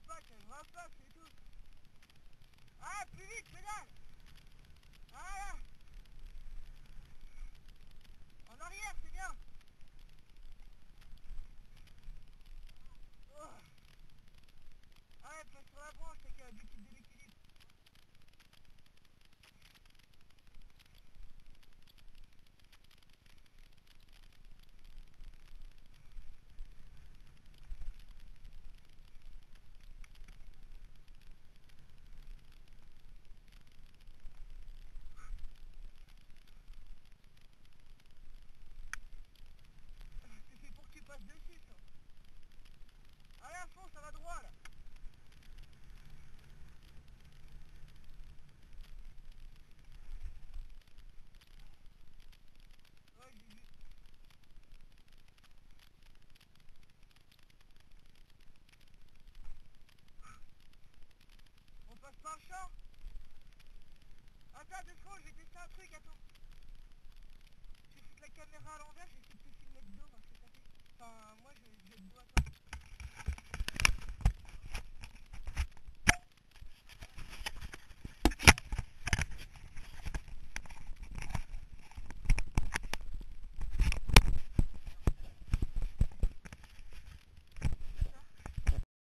pas, c'est tout. Ah, plus vite, pédale. Voilà. En arrière, c'est bien. Oh. Ah ouais, passe sur la branche, c'est qu'il y a un but de l'équilibre. C'est fait pour que tu passes dessus, ça. Allez, à fond, ça va droit, là. Ouais, j'ai vu. On passe par le champ. Attends, 2 secondes, je vais tester un truc, attends. Je vais foutre la caméra à l'envers, je vais essayer de te filmer de dos, parce que ça fait... Enfin, moi, je vais de dos à toi.